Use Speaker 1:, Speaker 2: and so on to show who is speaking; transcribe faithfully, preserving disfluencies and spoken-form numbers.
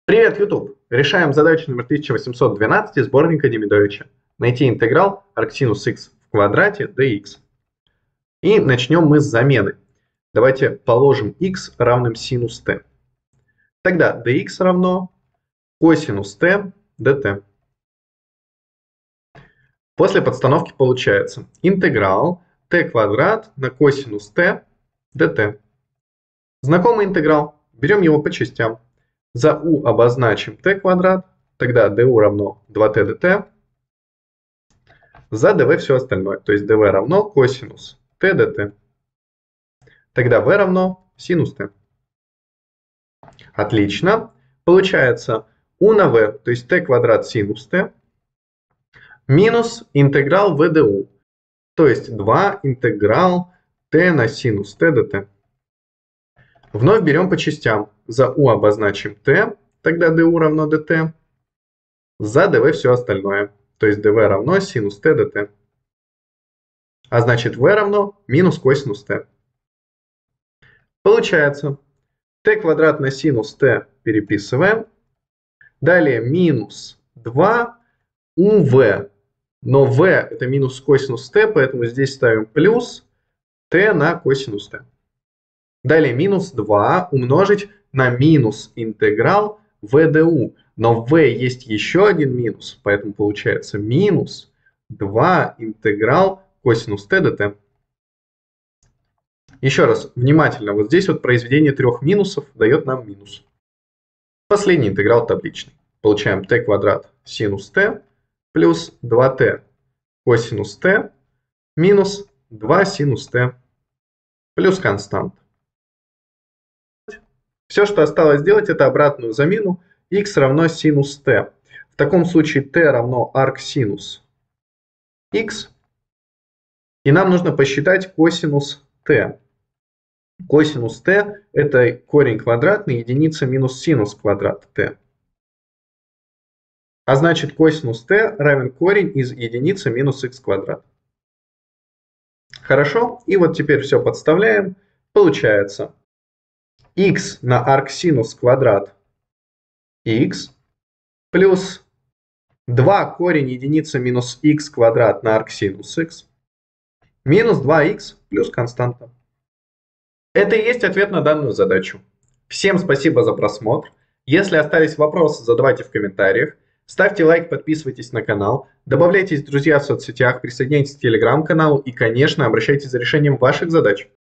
Speaker 1: Привет, YouTube! Решаем задачу номер тысяча восемьсот двенадцать из сборника Демидовича. Найти интеграл арксинус х в квадрате dx. И начнем мы с замены. Давайте положим х равным синус t. Тогда dx равно косинус t dt. После подстановки получается интеграл t квадрат на косинус t dt. Знакомый интеграл. Берем его по частям. За u обозначим t квадрат, тогда du равно два t dt. За dv все остальное, то есть dv равно косинус t dt. Тогда v равно синус t. Отлично. Получается u на v, то есть t квадрат синус t, минус интеграл v du, то есть два интеграл t на синус t dt. Вновь берем по частям. За u обозначим t, тогда du равно dt. За dv все остальное, то есть dv равно синус t dt. А значит v равно минус косинус t. Получается t квадрат на синус t переписываем. Далее минус два uv. Но v это минус косинус t, поэтому здесь ставим плюс t на косинус t. Далее минус два умножить на минус интеграл v du. Но в v есть еще один минус, поэтому получается минус два интеграл косинус t dt. Еще раз, внимательно, вот здесь вот произведение трех минусов дает нам минус. Последний интеграл табличный. Получаем t квадрат синус t плюс два t косинус t минус два синус t плюс константа. Все, что осталось сделать, это обратную замену x равно синус t. В таком случае t равно арксинус x. И нам нужно посчитать косинус t. Косинус t это корень квадратный, единица минус синус квадрат t. А значит косинус t равен корень из единицы минус x квадрат. Хорошо, и вот теперь все подставляем. Получается x на арксинус квадрат x плюс два корень единицы минус x квадрат на арксинус x минус два х плюс константа. Это и есть ответ на данную задачу. Всем спасибо за просмотр. Если остались вопросы, задавайте в комментариях. Ставьте лайк, подписывайтесь на канал, добавляйтесь в друзья в соцсетях, присоединяйтесь к телеграм-каналу и, конечно, обращайтесь за решением ваших задач.